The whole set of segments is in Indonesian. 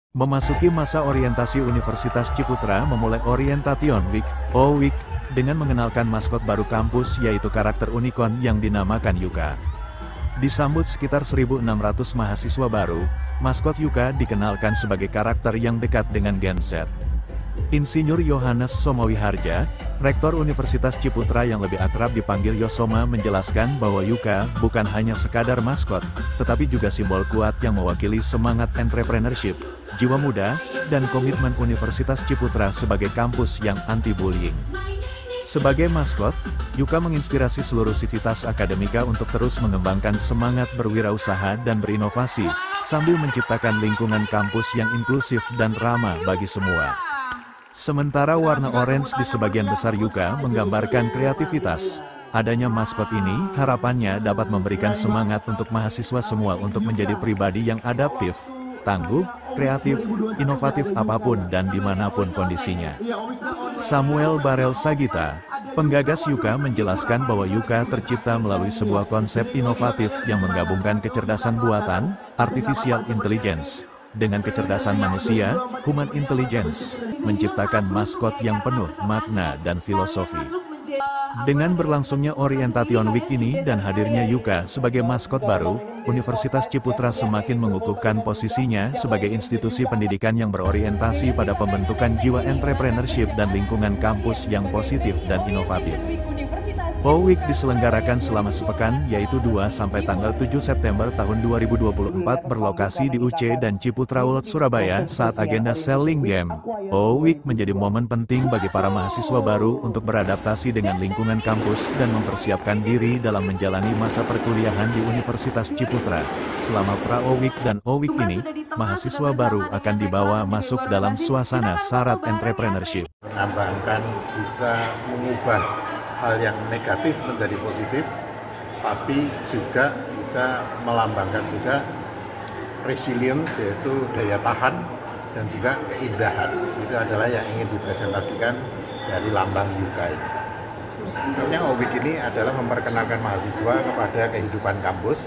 Memasuki masa orientasi Universitas Ciputra memulai Orientation Week, OWIC, dengan mengenalkan maskot baru kampus yaitu karakter unicorn yang dinamakan Yuka. Disambut sekitar 1.600 mahasiswa baru, maskot Yuka dikenalkan sebagai karakter yang dekat dengan Gen Z. Insinyur Yohanes Somawiharja, Rektor Universitas Ciputra yang lebih akrab dipanggil Yosoma menjelaskan bahwa Yuka bukan hanya sekadar maskot, tetapi juga simbol kuat yang mewakili semangat entrepreneurship, jiwa muda, dan komitmen Universitas Ciputra sebagai kampus yang anti-bullying. Sebagai maskot, Yuka menginspirasi seluruh sivitas akademika untuk terus mengembangkan semangat berwirausaha dan berinovasi, sambil menciptakan lingkungan kampus yang inklusif dan ramah bagi semua. Sementara warna orange di sebagian besar Yuka menggambarkan kreativitas. Adanya maskot ini harapannya dapat memberikan semangat untuk mahasiswa semua untuk menjadi pribadi yang adaptif, tangguh, kreatif, inovatif apapun dan dimanapun kondisinya. Samuel Barel Sagita, penggagas Yuka menjelaskan bahwa Yuka tercipta melalui sebuah konsep inovatif yang menggabungkan kecerdasan buatan, artificial intelligence, dengan kecerdasan manusia, human intelligence, menciptakan maskot yang penuh makna dan filosofi. Dengan berlangsungnya Orientation Week ini dan hadirnya Yuka sebagai maskot baru, Universitas Ciputra semakin mengukuhkan posisinya sebagai institusi pendidikan yang berorientasi pada pembentukan jiwa entrepreneurship dan lingkungan kampus yang positif dan inovatif. OWIC diselenggarakan selama sepekan yaitu 2 sampai tanggal 7 September tahun 2024 berlokasi di UC dan Ciputra World Surabaya saat agenda Selling Game. OWIC menjadi momen penting bagi para mahasiswa baru untuk beradaptasi dengan lingkungan kampus dan mempersiapkan diri dalam menjalani masa perkuliahan di Universitas Ciputra. Selama pra-OWIC dan OWIC ini, mahasiswa baru akan dibawa masuk dalam suasana syarat entrepreneurship. Menambahkan bisa mengubah hal yang negatif menjadi positif, tapi juga bisa melambangkan juga resilience, yaitu daya tahan dan juga keindahan. Itu adalah yang ingin dipresentasikan dari lambang Yuka ini. Sebenarnya OWIC ini adalah memperkenalkan mahasiswa kepada kehidupan kampus,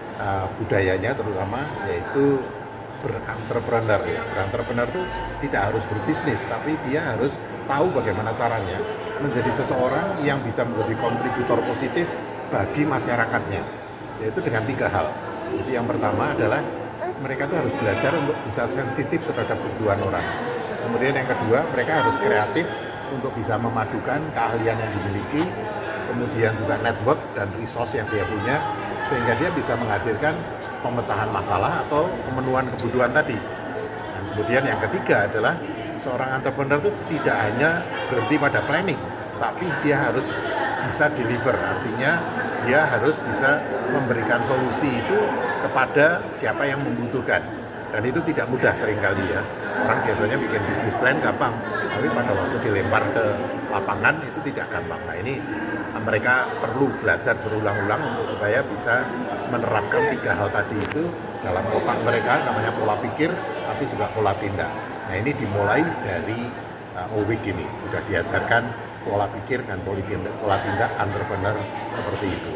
budayanya terutama, yaitu berentrepreneur. Berentrepreneur itu tidak harus berbisnis, tapi dia harus tahu bagaimana caranya menjadi seseorang yang bisa menjadi kontributor positif bagi masyarakatnya, yaitu dengan 3 hal. Jadi yang pertama adalah mereka itu harus belajar untuk bisa sensitif terhadap kebutuhan orang. Kemudian yang kedua, mereka harus kreatif untuk bisa memadukan keahlian yang dimiliki, kemudian juga network dan resource yang dia punya, sehingga dia bisa menghadirkan pemecahan masalah atau pemenuhan kebutuhan tadi. Dan kemudian yang ketiga adalah seorang entrepreneur itu tidak hanya berhenti pada planning, tapi dia harus bisa deliver, artinya dia harus bisa memberikan solusi itu kepada siapa yang membutuhkan. Dan itu tidak mudah seringkali ya. Orang biasanya bikin bisnis plan gampang, tapi pada waktu dilempar ke lapangan itu tidak gampang. Nah ini mereka perlu belajar berulang-ulang untuk supaya bisa menerapkan 3 hal tadi itu dalam otak mereka, namanya pola pikir, tapi juga pola tindak. Nah ini dimulai dari OWIC ini, sudah diajarkan pola pikir dan pola tindak entrepreneur seperti itu.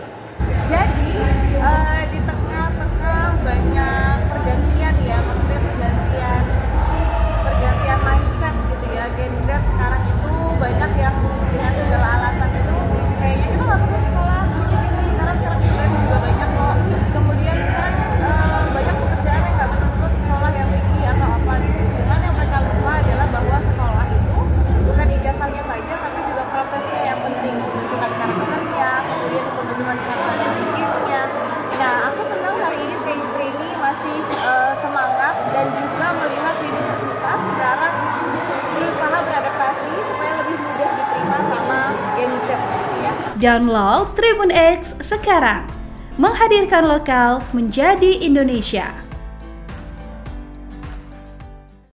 Jadi di tengah-tengah banyak pergantian ya, maksudnya pergantian mindset gitu ya, Gen Z sekarang itu banyak yang dengan segala alasan itu kayaknya kita nggak perlu sekolah begini karena sekarang juga banyak kok. Kemudian sekarang banyak pekerjaan yang nggak menuntut sekolah yang tinggi atau apa gitu. Cuman yang mereka lupa adalah bahwa sekolah itu bukan ijazahnya saja, tapi juga prosesnya yang penting, pembentukan karakternya, kemudian pembentukan karakter dirinya. Nah, aku senang hari ini trainee masih semangat dan juga melihat universitas sekarang berusaha beradaptasi supaya lebih mudah diterima sama Gen Z ya. Download Tribun X sekarang, menghadirkan lokal menjadi Indonesia.